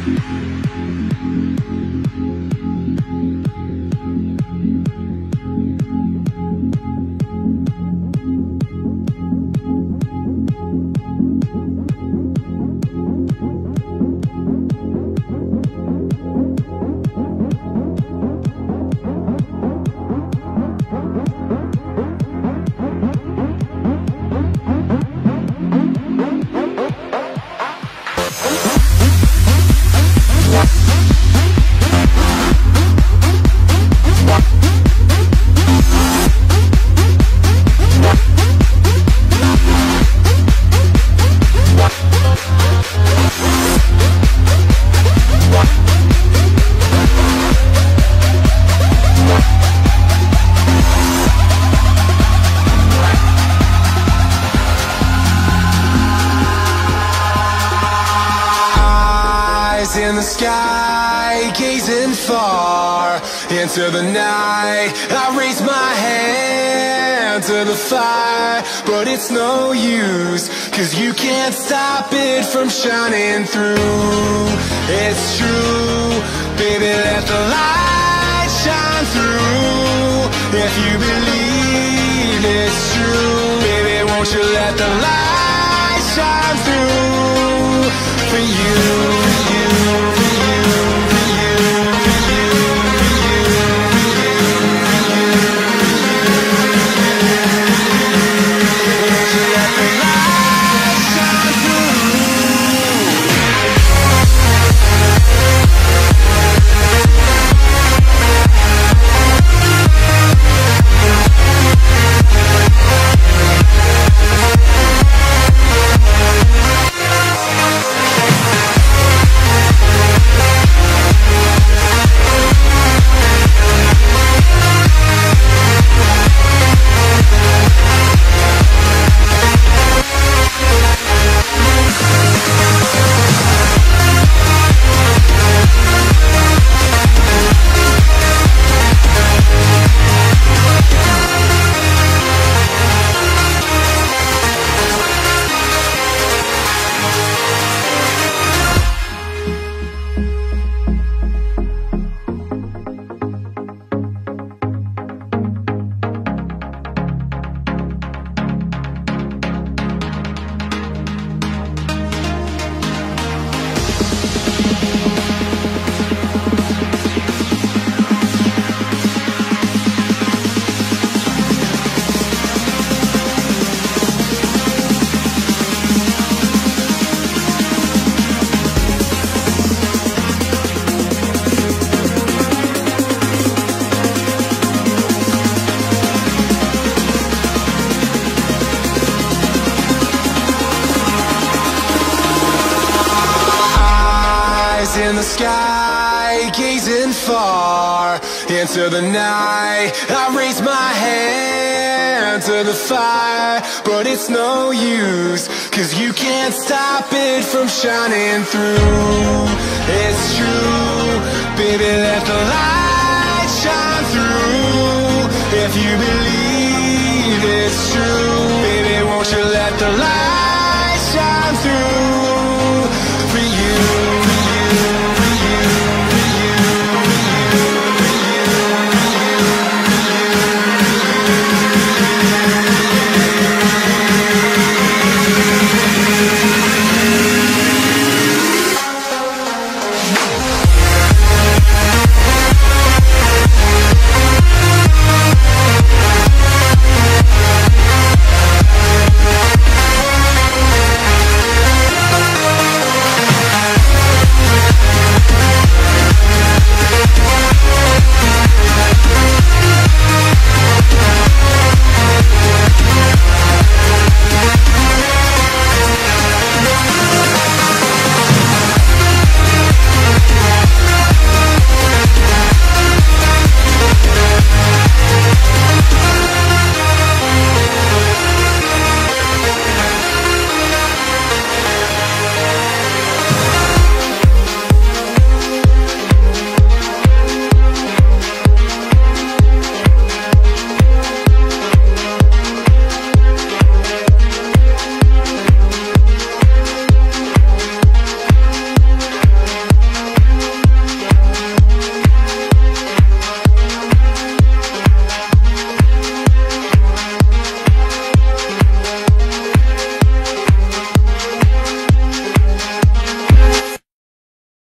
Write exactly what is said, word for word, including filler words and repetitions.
In the sky, gazing far into the night, I raise my hand to the fire, but it's no use, cause you can't stop it from shining through. It's true, baby, let the light shine through. If you believe it's true, baby, won't you let the light shine through for you. In the sky, gazing far into the night, I raise my hand to the fire, but it's no use, cause you can't stop it from shining through. It's true, baby, let the light shine through. If you believe